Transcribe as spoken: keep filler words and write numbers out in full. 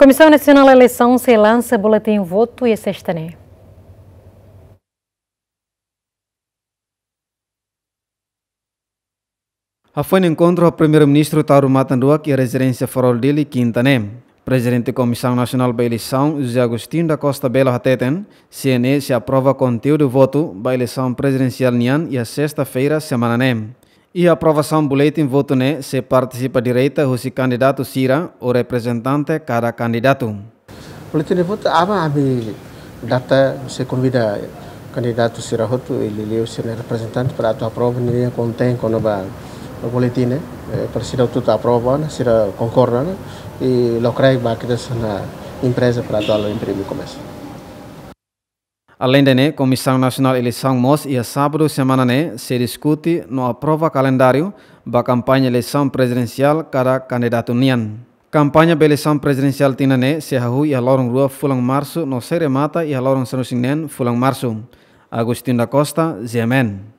Comissão Nacional de Eleição se lança boletim voto e sexta-né. A foi no encontro o primeiro-ministro Tauro Matanduac e a residência farol dele quinta-né. Presidente da Comissão Nacional de Eleição, José Agostinho da Costa Bela Hateten, C N E se aprova conteúdo do voto para a eleição presidencial nian e a sexta-feira semana né. E a aprovação do boletim voto né se participa direita o candidato Sira ou representante cada candidato. Boletim de voto ama ami data se convida candidato Sira Hotu ele leu ser representante para a prova nem contém com o boletim né para Sira tudo aprova Sira concorda e locrai bakida na empresa para a imprimir começa. Além da né, Comissão Nacional de Eleição M O S e a sábado semana né se discute no aprova calendário da campanha eleição presidencial cada candidato nian. Campanha da eleição presidencial tina né se hahui a lorong rua fulang março no se remata e a lorong sanusingen fulang março. Agostinho da Costa, Z M N.